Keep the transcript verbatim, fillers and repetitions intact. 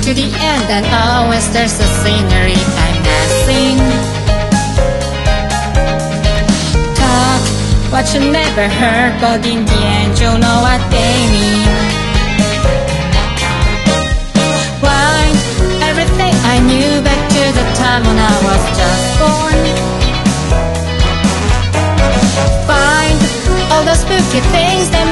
to the end, and always there's a scenery I'm missing. Talk what you never heard, but in the end you'll know what they mean. Wind everything I knew back to the time when I was just born. Find all those spooky things that